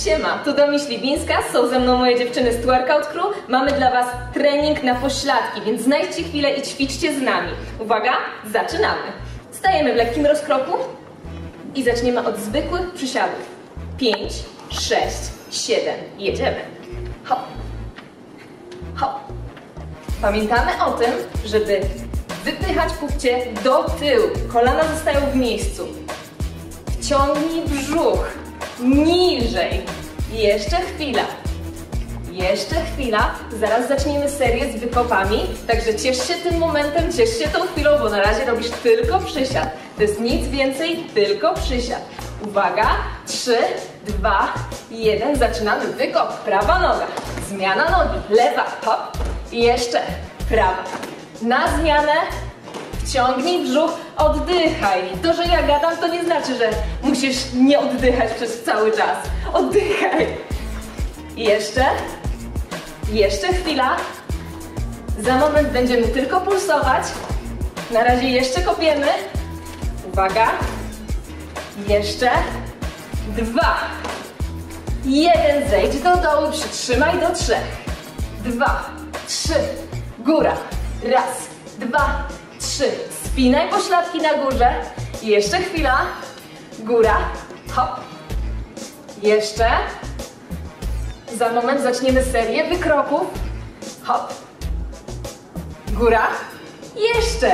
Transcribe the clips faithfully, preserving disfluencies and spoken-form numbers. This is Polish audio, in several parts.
Siema, tu Domi Śliwińska, są ze mną moje dziewczyny z Twerkout Crew. Mamy dla Was trening na pośladki, więc znajdźcie chwilę i ćwiczcie z nami. Uwaga, zaczynamy. Stajemy w lekkim rozkroku i zaczniemy od zwykłych przysiadów. pięć, sześć, siedem, jedziemy. Hop, hop. Pamiętamy o tym, żeby wypychać pupcie do tyłu. Kolana zostają w miejscu. Wciągnij brzuch. Niżej. Jeszcze chwila. Jeszcze chwila. Zaraz zaczniemy serię z wykopami. Także ciesz się tym momentem, ciesz się tą chwilą, bo na razie robisz tylko przysiad. To jest nic więcej, tylko przysiad. Uwaga. trzy, dwa, jeden. Zaczynamy wykop. Prawa noga. Zmiana nogi. Lewa. Hop. I jeszcze prawa. Na zmianę. Wciągnij brzuch, oddychaj. To, że ja gadam, to nie znaczy, że musisz nie oddychać przez cały czas. Oddychaj. Jeszcze. Jeszcze chwila. Za moment będziemy tylko pulsować. Na razie jeszcze kopiemy. Uwaga. Jeszcze. Dwa. Jeden. Zejdź do dołu, przytrzymaj do trzech. Dwa. Trzy. Góra. Raz. Dwa. Trzy. Spinaj pośladki na górze. Jeszcze chwila. Góra. Hop. Jeszcze. Za moment zaczniemy serię wykroków. Hop. Góra. Jeszcze.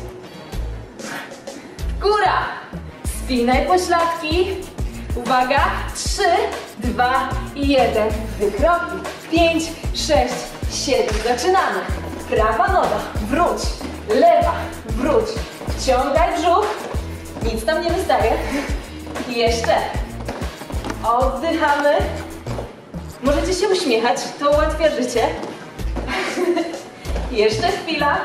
Góra. Spinaj pośladki. Uwaga. Trzy, dwa, jeden. Wykroki. Pięć, sześć, siedem. Zaczynamy. Prawa noga. Wróć. Lewa, wróć, wciągaj brzuch, nic tam nie wystaje. I jeszcze. Oddychamy. Możecie się uśmiechać, to ułatwia życie. Jeszcze chwila.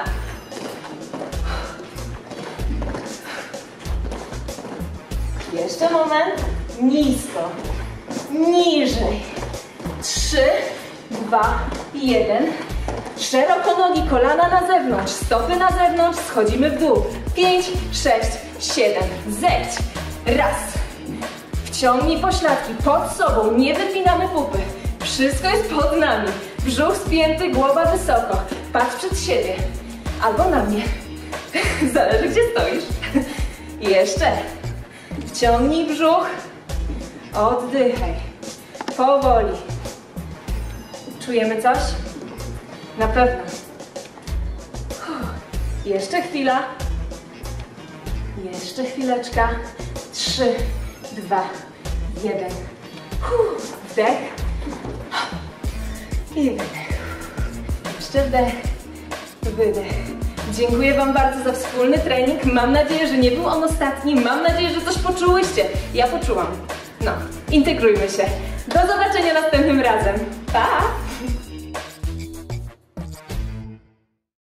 Jeszcze moment. Nisko. Niżej. Trzy, dwa, jeden. Szeroko nogi, kolana na zewnątrz, stopy na zewnątrz, schodzimy w dół. Pięć, sześć, siedem, zejdź. Raz. Wciągnij pośladki pod sobą, nie wypinamy pupy. Wszystko jest pod nami. Brzuch spięty, głowa wysoko. Patrz przed siebie. Albo na mnie. Zależy, gdzie stoisz. Jeszcze. Wciągnij brzuch. Oddychaj. Powoli. Czujemy coś? Na pewno. Uff. Jeszcze chwila. Jeszcze chwileczka. Trzy, dwa, jeden. Uff. Wdech. I wydech. Jeszcze wdech. Wydech. Dziękuję Wam bardzo za wspólny trening. Mam nadzieję, że nie był on ostatni. Mam nadzieję, że coś poczułyście. Ja poczułam. No, integrujmy się. Do zobaczenia następnym razem. Pa!